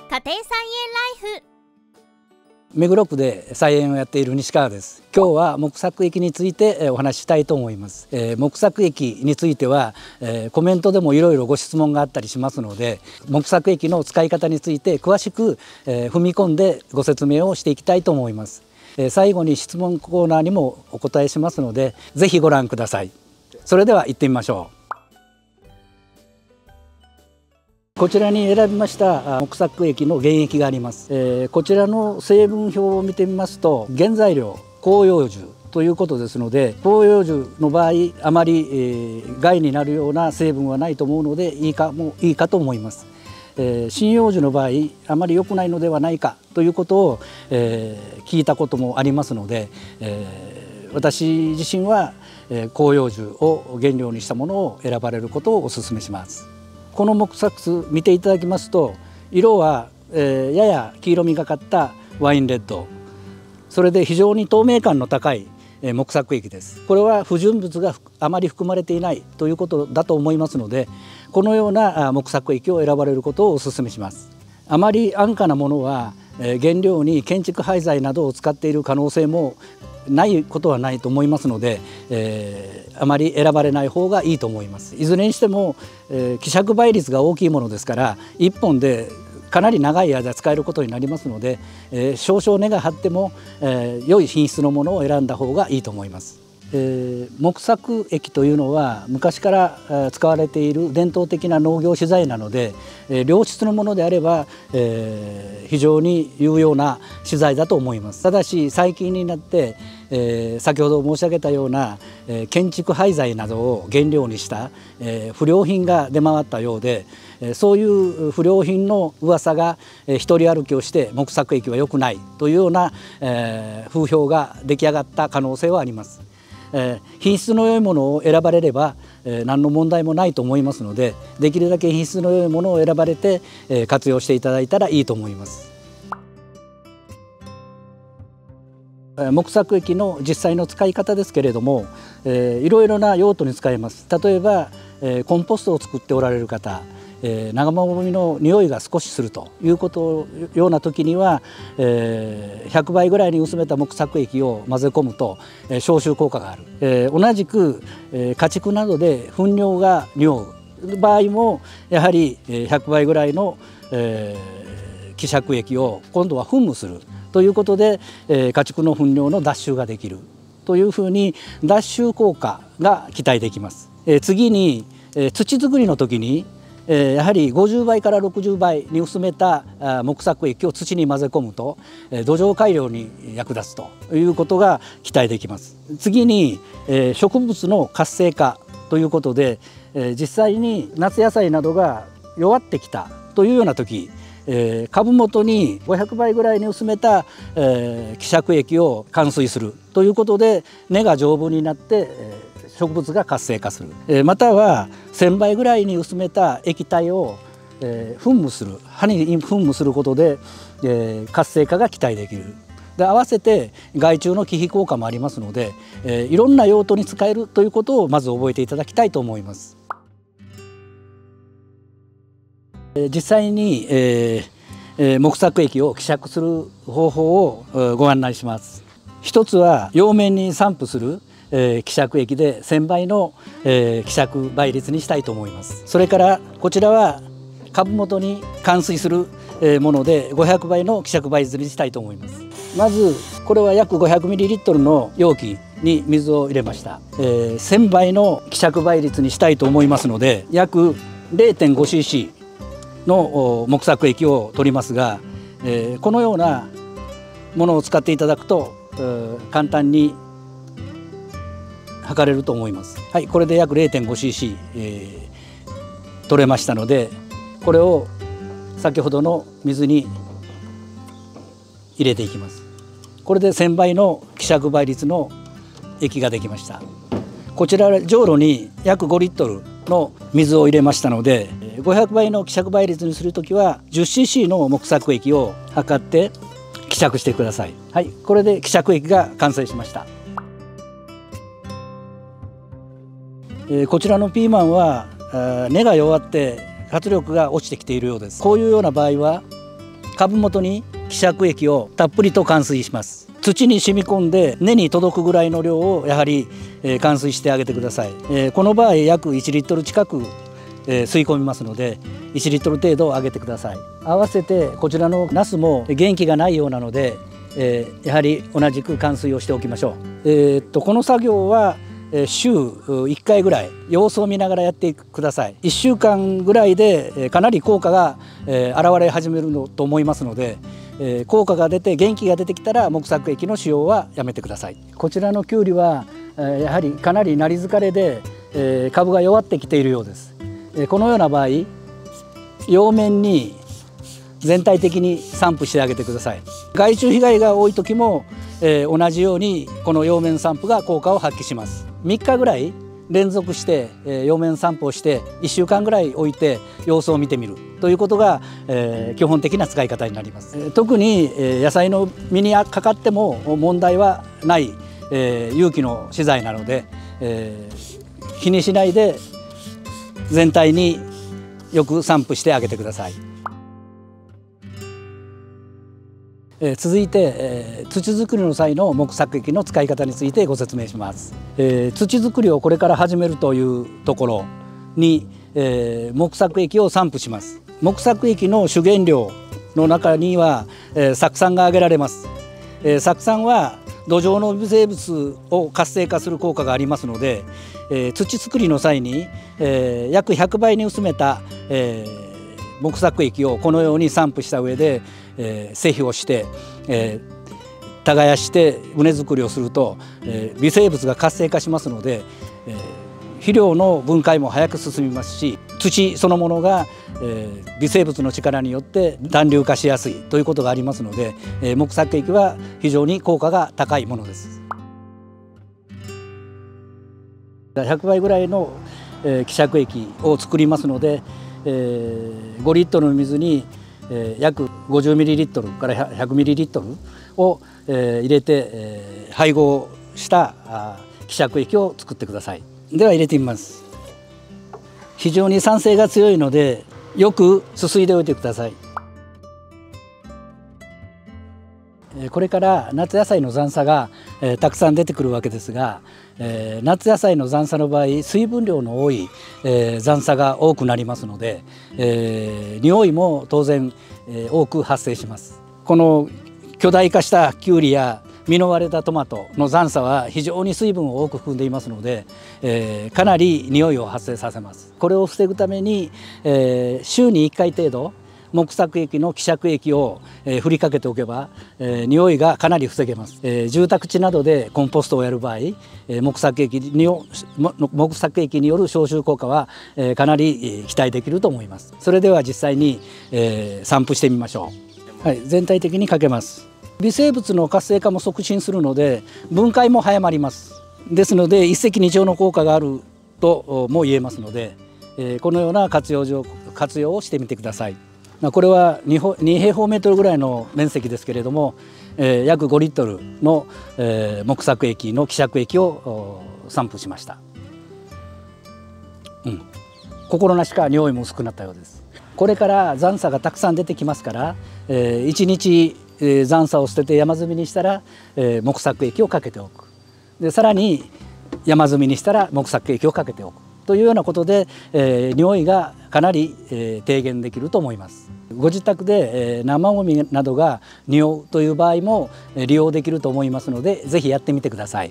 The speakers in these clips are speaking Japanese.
家庭菜園ライフ。 目黒区で菜園をやっている西川です。今日は木作液についてお話ししたいと思います。木作液についてはコメントでもいろいろご質問があったりしますので、木作液の使い方について詳しく踏み込んでご説明をしていきたいと思います。最後に質問コーナーにもお答えしますので、ぜひご覧ください。それでは行ってみましょう。こちらに選びました木作液の原液があります。こちらの成分表を見てみますと、原材料広葉樹ということですので、広葉樹の場合あまり、害になるような成分はないと思うのでいいかと思います。針葉樹の場合あまり良くないのではないかということを、聞いたこともありますので、私自身は広葉樹を原料にしたものを選ばれることをお勧めします。この木作酢見ていただきますと、色は、やや黄色みがかったワインレッド、それで非常に透明感の高い木作液です。これは不純物があまり含まれていないということだと思いますので、このような木作液を選ばれることをお勧めします。あまり安価なものは原料に建築廃材などを使っている可能性もないことはないと思いますので、あまり選ばれない方がいいと思います。いずれにしても、希釈倍率が大きいものですから、1本でかなり長い間使えることになりますので、少々値が張っても、良い品質のものを選んだ方がいいと思います。木作液というのは昔から使われている伝統的な農業資材なので、良質のものであれば非常に有用な資材だと思います。ただし最近になって先ほど申し上げたような建築廃材などを原料にした不良品が出回ったようで、そういう不良品の噂が一人歩きをして木作液は良くないというような風評が出来上がった可能性はあります。品質の良いものを選ばれれば何の問題もないと思いますので、できるだけ品質の良いものを選ばれて活用していただいたらいいと思います。木作液の実際の使い方ですけれども、いろいろな用途に使えます。例えばコンポストを作っておられる方、長もみの匂いが少しするというような時には、100倍ぐらいに薄めた木作液を混ぜ込むと消臭効果がある。同じく家畜などで糞尿が匂う場合もやはり100倍ぐらいの希釈液を今度は噴霧するということで、家畜の糞尿の脱臭ができるというふうに脱臭効果が期待できます。次に土作りの時にやはり50倍から60倍に薄めた木作液を土に混ぜ込むと土壌改良に役立つということが期待できます。次に植物の活性化ということで、実際に夏野菜などが弱ってきたというような時、株元に500倍ぐらいに薄めた希釈液を灌水するということで根が丈夫になって植物が活性化する。または1000倍ぐらいに薄めた液体を噴霧する、葉に噴霧することで活性化が期待できる。で合わせて害虫の忌避効果もありますので、いろんな用途に使えるということをまず覚えていただきたいと思います。実際に木作液を希釈する方法をご案内します。一つは両面に散布する希釈液で1000倍の希釈倍率にしたいと思います。それからこちらは株元に灌水するもので500倍の希釈倍率にしたいと思います。まずこれは約 500ml の容器に水を入れました。1000倍の希釈倍率にしたいと思いますので、約 0.5cc の木作液を取りますが、このようなものを使っていただくと簡単に測れると思います。はい、これで約 0.5cc、取れましたので、これを先ほどの水に入れていきます。これで1000倍の希釈倍率の液ができました。こちらじょうろに約5リットルの水を入れましたので、500倍の希釈倍率にするときは 10cc の木作液を測って希釈してください。はい、これで希釈液が完成しました。こちらのピーマンは根が弱って活力が落ちてきているようです。こういうような場合は株元に希釈液をたっぷりと灌水します。土に染み込んで根に届くぐらいの量をやはり灌水してあげてください。この場合約1リットル近く吸い込みますので1リットル程度上げてください。合わせてこちらのナスも元気がないようなのでやはり同じく灌水をしておきましょう。この作業は週1回ぐらい様子を見ながらやってください。1週間ぐらいでかなり効果が現れ始めるのと思いますので、効果が出て元気が出てきたら木作液の使用はやめてください。こちらのきゅうりはやはりかなりなり疲れで株が弱ってきているようです。このような場合葉面に全体的に散布してあげてください。害虫被害が多い時も同じようにこの葉面散布が効果を発揮します。3日ぐらい連続して葉面散布をして1週間ぐらい置いて様子を見てみるということが基本的な使い方になります。特に野菜の実にかかっても問題はない有機の資材なので気にしないで全体によく散布してあげてください。続いて土作りの際の木作液の使い方についてご説明します。土作りをこれから始めるというところに木作液を散布します。木作液の主原料の中には酢酸が挙げられます。酢酸は土壌の微生物を活性化する効果がありますので土作りの際に約100倍に薄めた木作液をこのように散布した上で施肥をして耕して畝作りをすると微生物が活性化しますので肥料の分解も早く進みますし土そのものが微生物の力によって団粒化しやすいということがありますので木作液は非常に効果が高いものです。100倍ぐらいの希釈液を作りますので5リットルの水に約50ミリリットルから100ミリリットルを入れて配合した希釈液を作ってください。では入れてみます。非常に酸性が強いのでよくすすいでおいてください。これから夏野菜の残差がたくさん出てくるわけですが夏野菜の残差の場合水分量の多い残差が多くなりますので匂いも当然多く発生します。この巨大化したきゅうりや実の割れたトマトの残差は非常に水分を多く含んでいますのでかなり匂いを発生させます。これを防ぐために週に1回程度木作液の希釈液を振りかけておけば匂いがかなり防げます。住宅地などでコンポストをやる場合木作液による消臭効果はかなり期待できると思います。それでは実際に散布してみましょう。はい、全体的にかけます。微生物の活性化も促進するので分解も早まります。ですので一石二鳥の効果があるとも言えますのでこのような活用をしてみてください。これは2平方メートルぐらいの面積ですけれども約5リットルの木作液の希釈液を散布しました。心なしか匂いも薄くなったようです。これから残差がたくさん出てきますから1日残差を捨てて山積みにしたら木作液をかけておく。でさらに山積みにしたら木作液をかけておくというようなことで匂いがかなり低減できると思います。ご自宅で生ごみなどが匂うという場合も利用できると思いますのでぜひやってみてください。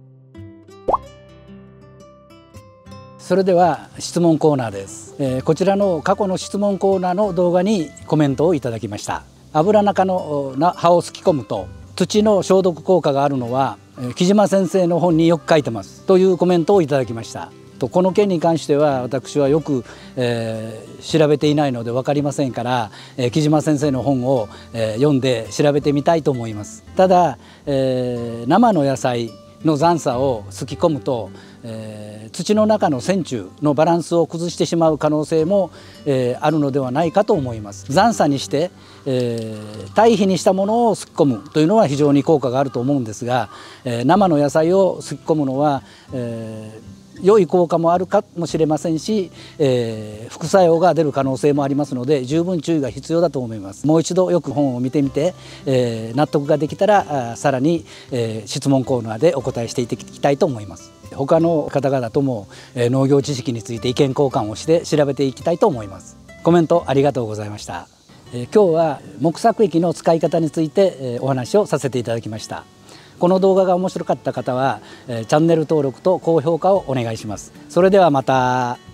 それでは質問コーナーです。こちらの過去の質問コーナーの動画にコメントをいただきました。アブラナ科の葉をすき込むと土の消毒効果があるのは木島先生の本によく書いてますというコメントをいただきました。この件に関しては私はよく、調べていないので分かりませんから木島先生の本を、読んで調べてみたいと思います。ただ、生の野菜の残差をすき込むと、土の中の線虫のバランスを崩してしまう可能性も、あるのではないかと思います。残差にして、堆肥にしたものをすき込むというのは非常に効果があると思うんですが、生の野菜をすき込むのは、 良い効果もあるかもしれませんし、副作用が出る可能性もありますので十分注意が必要だと思います。もう一度よく本を見てみて、納得ができたらさらに、質問コーナーでお答えしていきたいと思います。他の方々とも、農業知識について意見交換をして調べていきたいと思います。コメントありがとうございました。今日は木作液の使い方について、お話をさせていただきました。この動画が面白かった方は、チャンネル登録と高評価をお願いします。それではまた。